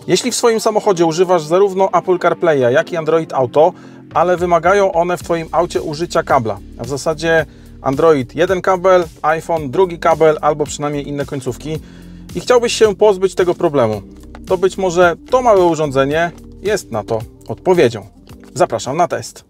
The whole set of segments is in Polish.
Jeśli w swoim samochodzie używasz zarówno Apple CarPlaya, jak i Android Auto, ale wymagają one w Twoim aucie użycia kabla, a w zasadzie Android jeden kabel, iPhone drugi kabel, albo przynajmniej inne końcówki i chciałbyś się pozbyć tego problemu, to być może to małe urządzenie jest na to odpowiedzią. Zapraszam na test.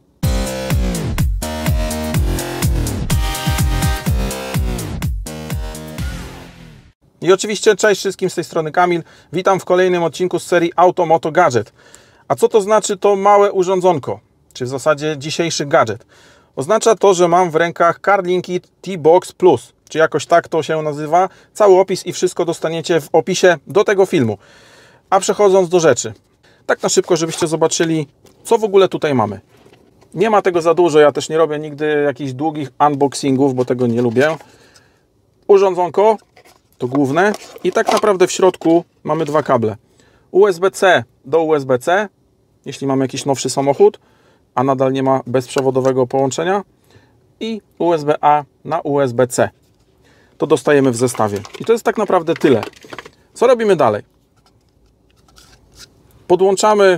I oczywiście cześć wszystkim, z tej strony Kamil. Witam w kolejnym odcinku z serii Auto Moto Gadżet. A co to znaczy to małe urządzonko? Czy w zasadzie dzisiejszy gadżet? Oznacza to, że mam w rękach CarLinkit T-Box Plus, czy jakoś tak to się nazywa. Cały opis i wszystko dostaniecie w opisie do tego filmu. A przechodząc do rzeczy. Tak na szybko, żebyście zobaczyli, co w ogóle tutaj mamy. Nie ma tego za dużo, ja też nie robię nigdy jakichś długich unboxingów, bo tego nie lubię. Urządzonko to główne i tak naprawdę w środku mamy dwa kable. USB-C do USB-C, jeśli mamy jakiś nowszy samochód, a nadal nie ma bezprzewodowego połączenia, i USB-A na USB-C. To dostajemy w zestawie. I to jest tak naprawdę tyle. Co robimy dalej? Podłączamy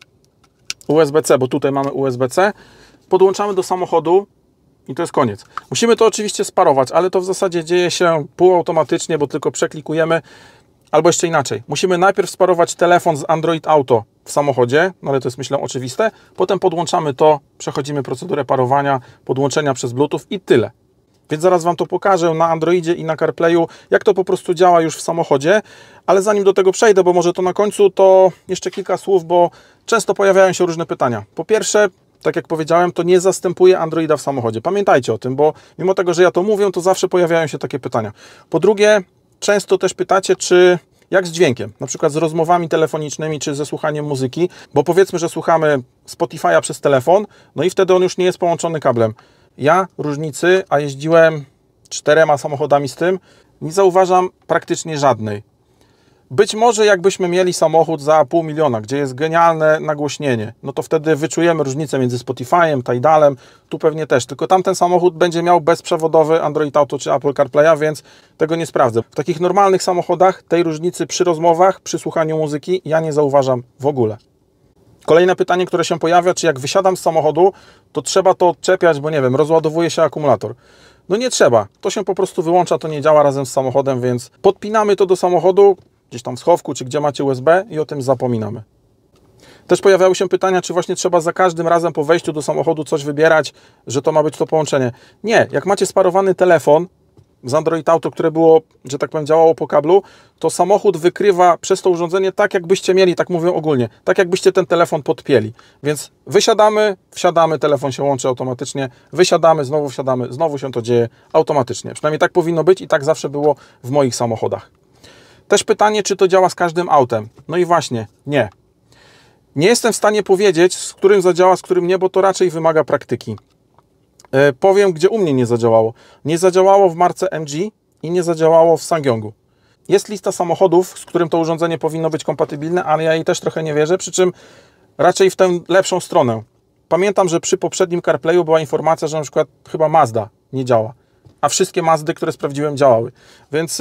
USB-C, bo tutaj mamy USB-C, podłączamy do samochodu i to jest koniec. Musimy to oczywiście sparować, ale to w zasadzie dzieje się półautomatycznie, bo tylko przeklikujemy, albo jeszcze inaczej. Musimy najpierw sparować telefon z Android Auto w samochodzie, no ale to jest, myślę, oczywiste. Potem podłączamy to, przechodzimy procedurę parowania, podłączenia przez Bluetooth i tyle. Więc zaraz Wam to pokażę na Androidzie i na CarPlayu, jak to po prostu działa już w samochodzie. Ale zanim do tego przejdę, bo może to na końcu, to jeszcze kilka słów, bo często pojawiają się różne pytania. Po pierwsze, tak jak powiedziałem, to nie zastępuje Androida w samochodzie. Pamiętajcie o tym, bo mimo tego, że ja to mówię, to zawsze pojawiają się takie pytania. Po drugie, często też pytacie, czy jak z dźwiękiem, na przykład z rozmowami telefonicznymi, czy ze słuchaniem muzyki, bo powiedzmy, że słuchamy Spotify'a przez telefon, no i wtedy on już nie jest połączony kablem. Ja różnicy, a jeździłem 4 samochodami z tym, nie zauważam praktycznie żadnej. Być może jakbyśmy mieli samochód za $500 000, gdzie jest genialne nagłośnienie, no to wtedy wyczujemy różnicę między Spotify'em, Tidalem, tu pewnie też. Tylko tamten samochód będzie miał bezprzewodowy Android Auto czy Apple CarPlaya, więc tego nie sprawdzę. W takich normalnych samochodach tej różnicy przy rozmowach, przy słuchaniu muzyki ja nie zauważam w ogóle. Kolejne pytanie, które się pojawia, czy jak wysiadam z samochodu, to trzeba to odczepiać, bo nie wiem, rozładowuje się akumulator. No nie trzeba, to się po prostu wyłącza, to nie działa razem z samochodem, więc podpinamy to do samochodu, gdzieś tam w schowku, czy gdzie macie USB i o tym zapominamy. Też pojawiały się pytania, czy właśnie trzeba za każdym razem po wejściu do samochodu coś wybierać, że to ma być to połączenie. Nie, jak macie sparowany telefon z Android Auto, które było, że tak powiem, działało po kablu, to samochód wykrywa przez to urządzenie tak, jakbyście mieli, tak mówię ogólnie, tak jakbyście ten telefon podpięli. Więc wysiadamy, wsiadamy, telefon się łączy automatycznie, wysiadamy, znowu wsiadamy, znowu się to dzieje automatycznie. Przynajmniej tak powinno być i tak zawsze było w moich samochodach. Też pytanie, czy to działa z każdym autem. No i właśnie, nie. Nie jestem w stanie powiedzieć, z którym zadziała, z którym nie, bo to raczej wymaga praktyki. Powiem, gdzie u mnie nie zadziałało. Nie zadziałało w marce MG i nie zadziałało w SsangYongu. Jest lista samochodów, z którym to urządzenie powinno być kompatybilne, ale ja jej też trochę nie wierzę, przy czym raczej w tę lepszą stronę. Pamiętam, że przy poprzednim CarPlayu była informacja, że na przykład chyba Mazda nie działa, a wszystkie Mazdy, które sprawdziłem, działały. Więc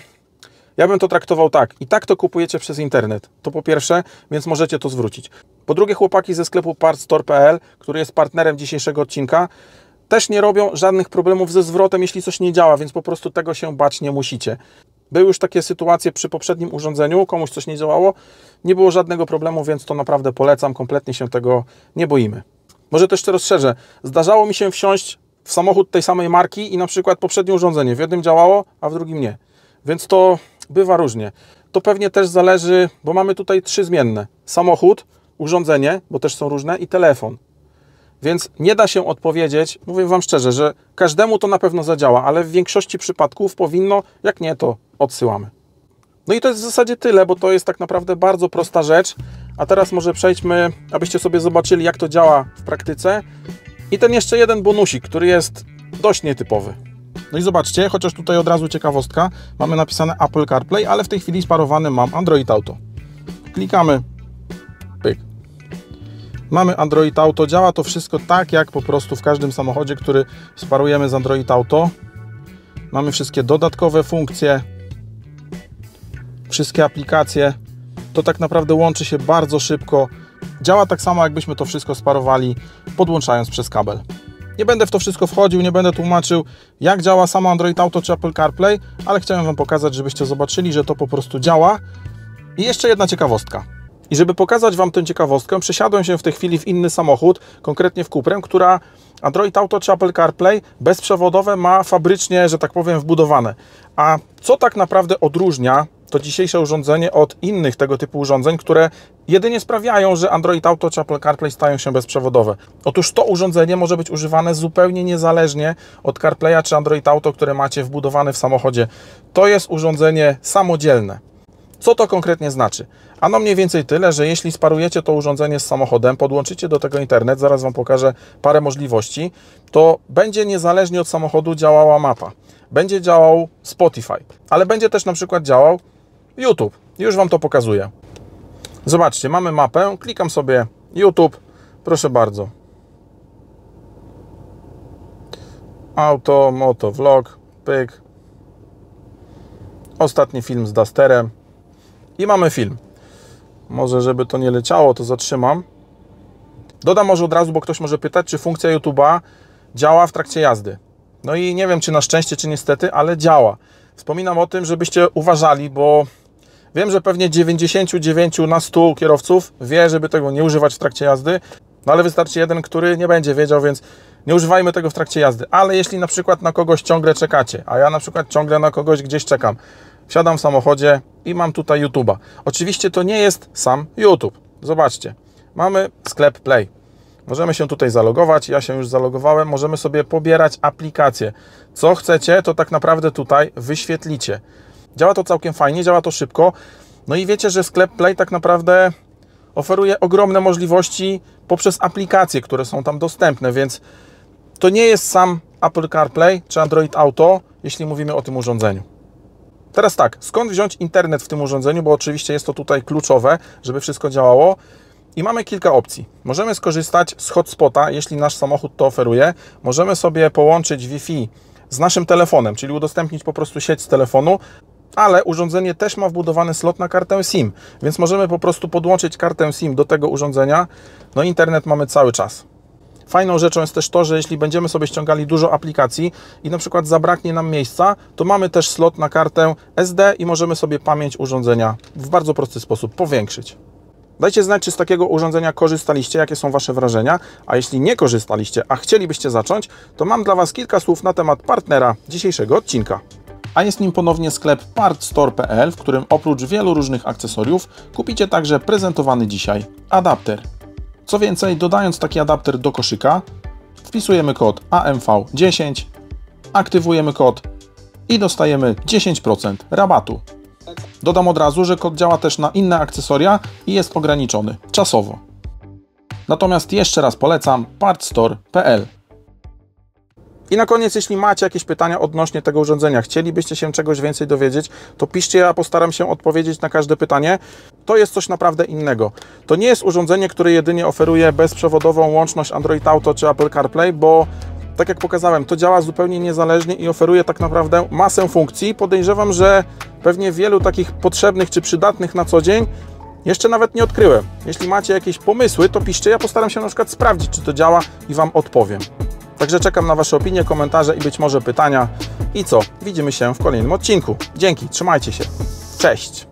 ja bym to traktował tak. I tak to kupujecie przez internet. To po pierwsze, więc możecie to zwrócić. Po drugie, chłopaki ze sklepu partstore.pl, który jest partnerem dzisiejszego odcinka, też nie robią żadnych problemów ze zwrotem, jeśli coś nie działa, więc po prostu tego się bać nie musicie. Były już takie sytuacje przy poprzednim urządzeniu, komuś coś nie działało, nie było żadnego problemu, więc to naprawdę polecam, kompletnie się tego nie boimy. Może też jeszcze rozszerzę. Zdarzało mi się wsiąść w samochód tej samej marki i na przykład poprzednie urządzenie w jednym działało, a w drugim nie. Więc to bywa różnie. To pewnie też zależy, bo mamy tutaj 3 zmienne. Samochód, urządzenie, bo też są różne, i telefon. Więc nie da się odpowiedzieć, mówię Wam szczerze, że każdemu to na pewno zadziała, ale w większości przypadków powinno, jak nie, to odsyłamy. No i to jest w zasadzie tyle, bo to jest tak naprawdę bardzo prosta rzecz. A teraz może przejdźmy, abyście sobie zobaczyli, jak to działa w praktyce. I ten jeszcze jeden bonusik, który jest dość nietypowy. No i zobaczcie, chociaż tutaj od razu ciekawostka, mamy napisane Apple CarPlay, ale w tej chwili sparowany mam Android Auto. Klikamy, pyk. Mamy Android Auto, działa to wszystko tak, jak po prostu w każdym samochodzie, który sparujemy z Android Auto. Mamy wszystkie dodatkowe funkcje, wszystkie aplikacje. to tak naprawdę łączy się bardzo szybko. Działa tak samo, jakbyśmy to wszystko sparowali, podłączając przez kabel. Nie będę w to wszystko wchodził, nie będę tłumaczył, jak działa samo Android Auto czy Apple CarPlay, ale chciałem Wam pokazać, żebyście zobaczyli, że to po prostu działa. I jeszcze jedna ciekawostka. I żeby pokazać Wam tę ciekawostkę, przesiadłem się w tej chwili w inny samochód, konkretnie w Cuprę, która Android Auto czy Apple CarPlay bezprzewodowe ma fabrycznie, że tak powiem, wbudowane. A co tak naprawdę odróżnia to dzisiejsze urządzenie od innych tego typu urządzeń, które jedynie sprawiają, że Android Auto czy Apple CarPlay stają się bezprzewodowe? Otóż to urządzenie może być używane zupełnie niezależnie od CarPlaya czy Android Auto, które macie wbudowane w samochodzie. To jest urządzenie samodzielne. Co to konkretnie znaczy? Ano mniej więcej tyle, że jeśli sparujecie to urządzenie z samochodem, podłączycie do tego internet, zaraz Wam pokażę parę możliwości, to będzie niezależnie od samochodu działała mapa. Będzie działał Spotify, ale będzie też na przykład działał YouTube. Już Wam to pokazuję. Zobaczcie, mamy mapę, klikam sobie YouTube, proszę bardzo. Auto, moto, vlog, pyk. Ostatni film z Dusterem. I mamy film. Może żeby to nie leciało, to zatrzymam. Dodam może od razu, bo ktoś może pytać, czy funkcja YouTube'a działa w trakcie jazdy. No i nie wiem, czy na szczęście, czy niestety, ale działa. Wspominam o tym, żebyście uważali, bo wiem, że pewnie 99 na 100 kierowców wie, żeby tego nie używać w trakcie jazdy, no ale wystarczy jeden, który nie będzie wiedział, więc nie używajmy tego w trakcie jazdy. Ale jeśli na przykład na kogoś ciągle czekacie, a ja na przykład ciągle na kogoś gdzieś czekam, wsiadam w samochodzie i mam tutaj YouTube'a. Oczywiście to nie jest sam YouTube. Zobaczcie, mamy sklep Play. Możemy się tutaj zalogować, ja się już zalogowałem, możemy sobie pobierać aplikacje. Co chcecie, to tak naprawdę tutaj wyświetlicie. Działa to całkiem fajnie, działa to szybko. No i wiecie, że sklep Play tak naprawdę oferuje ogromne możliwości poprzez aplikacje, które są tam dostępne, więc to nie jest sam Apple CarPlay czy Android Auto, jeśli mówimy o tym urządzeniu. Teraz tak, skąd wziąć internet w tym urządzeniu, bo oczywiście jest to tutaj kluczowe, żeby wszystko działało. I mamy kilka opcji. Możemy skorzystać z hotspota, jeśli nasz samochód to oferuje. Możemy sobie połączyć Wi-Fi z naszym telefonem, czyli udostępnić po prostu sieć z telefonu, ale urządzenie też ma wbudowany slot na kartę SIM, więc możemy po prostu podłączyć kartę SIM do tego urządzenia. No internet mamy cały czas. Fajną rzeczą jest też to, że jeśli będziemy sobie ściągali dużo aplikacji i na przykład zabraknie nam miejsca, to mamy też slot na kartę SD i możemy sobie pamięć urządzenia w bardzo prosty sposób powiększyć. Dajcie znać, czy z takiego urządzenia korzystaliście, jakie są Wasze wrażenia, a jeśli nie korzystaliście, a chcielibyście zacząć, to mam dla Was kilka słów na temat partnera dzisiejszego odcinka. A jest nim ponownie sklep partstore.pl, w którym oprócz wielu różnych akcesoriów kupicie także prezentowany dzisiaj adapter. Co więcej, dodając taki adapter do koszyka, wpisujemy kod AMV10, aktywujemy kod i dostajemy 10% rabatu. Dodam od razu, że kod działa też na inne akcesoria i jest ograniczony czasowo. Natomiast jeszcze raz polecam partstore.pl. I na koniec, jeśli macie jakieś pytania odnośnie tego urządzenia, chcielibyście się czegoś więcej dowiedzieć, to piszcie, ja postaram się odpowiedzieć na każde pytanie. To jest coś naprawdę innego. To nie jest urządzenie, które jedynie oferuje bezprzewodową łączność Android Auto czy Apple CarPlay, bo tak jak pokazałem, to działa zupełnie niezależnie i oferuje tak naprawdę masę funkcji. Podejrzewam, że pewnie wielu takich potrzebnych czy przydatnych na co dzień jeszcze nawet nie odkryłem. Jeśli macie jakieś pomysły, to piszcie, ja postaram się na przykład sprawdzić, czy to działa i Wam odpowiem. Także czekam na Wasze opinie, komentarze i być może pytania. I co? Widzimy się w kolejnym odcinku. Dzięki, trzymajcie się. Cześć!